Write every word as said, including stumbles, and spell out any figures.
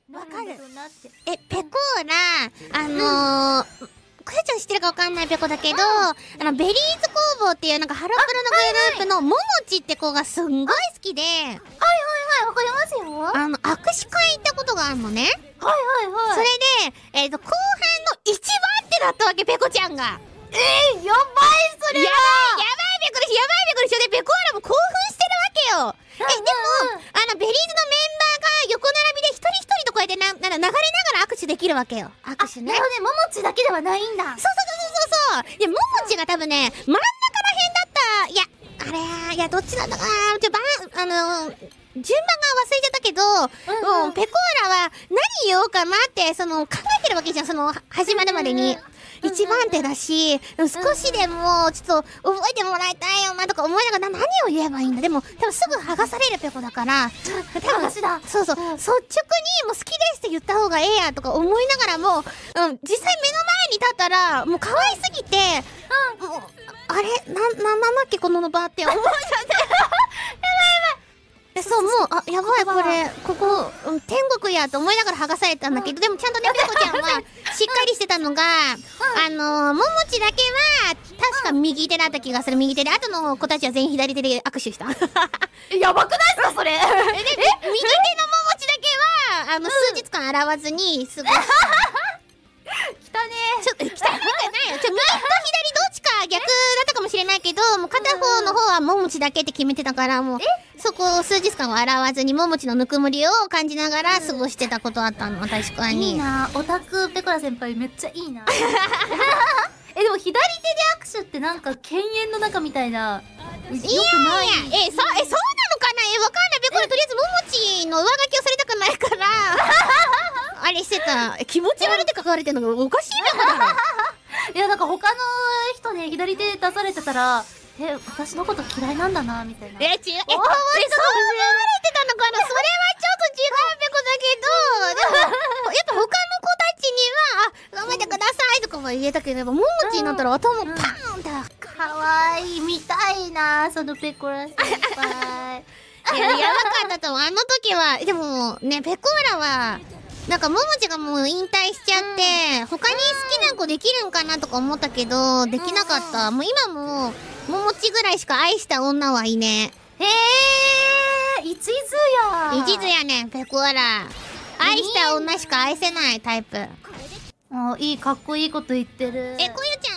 わかる。 え、ペコーラ、あのー、かやちゃん知ってるかわかんないペコだけど、あの、ベリーズ工房っていうなんかハロプロのグループのももちって子がすんごい好きで、はいはいはい、 わかりますよ。 あの、握手会行ったことがあるのね。 はいはいはい。 それで、えっと、後半の一番手だったわけ、ペコちゃんが。 えー、やばいそれは。 やばい、やばいペコでしょ、やばいペコでしょ。で、ペコーラも興奮してるわけよ。え、でも、あの、ベリーズのメンバーが横並びで一人一人とこうやってな、な、流れながら握手できるわけよ。握手ね。 なるほどね、ももちだけではないんだ。 そうそうそうそうそう。いや、ももちが多分ね、真ん中ら辺だった。いや、あれ、いや、どっちなんだかな。ちょ、ばん、あのー、順番が忘れちゃったけど、うんうん、ペコーラは何言おうかなって、その、考えてるわけじゃん、その、始まるまでに。一番手だし、少しでも、ちょっと、覚えてもらいたいよなとか思いながら何を言えばいいんだ。でも、多分すぐ剥がされるペコだから、多分、そうそう、率直にもう好きですって言った方がええやとか思いながらも、うん、実際目の前に立ったら、もう可愛すぎて、うん、もう、あれな、な、なんだっけこの場って思っちゃって。やばいやばい。そう、もう、あ、やばい、これ、ここ、うん、天国やと思いながら剥がされたんだけど、でもちゃんとね、ペコちゃんは、しっかりしてたのが、あのー、ももちだけは、確か右手だった気がする、右手で、後の子たちは全員左手で握手した。 やばくないっすか、それ。え、で、 右手のももちだけは、あの、数日間洗わずに、すごい。 汚ねえ。 ちょっと、汚いかないよ。ちょ、右と左どっちか逆だったかもしれないけど、もう片方の方はももちだけって決めてたから、もう、そこを数日間は洗わずに、ももちのぬくもりを感じながら過ごしてたことあったの、確かに。 いいな、オタクペコラ先輩めっちゃいいな。え、でも左手で握手ってなんか犬猿の中みたいな。よくない。 いやいや、え、そ、え、そうなのかなえ、わかんない。ペコラとりあえずももちの上書きをされたくないから、あれしてた。え、気持ち悪いって書かれてるのがおかしいのかな。 いや、なんか他の人ね、左手出されてたら、え、私のこと嫌いなんだな、みたいな。 え、違う、え、そう思われてたのかな。それはちょっと違うペコだけど、でも、やっぱ他の子たちには、あ、頑張ってくださいとかは言えたけど、やっぱももちになったら頭パーンって。 かわいい、見たいな、そのペコラ先輩。 いや、やばかったと思う。あの時は、でもね、ペコーラは、なんかももちがもう引退しちゃって、うん、他に好きな子できるんかなとか思ったけど、できなかった。うん、もう今も、ももちぐらいしか愛した女はいねえ。へえ、一途や。 一途やねん、ペコーラ。愛した女しか愛せないタイプ。 あ、いい、かっこいいこと言ってる。 え、こゆちゃん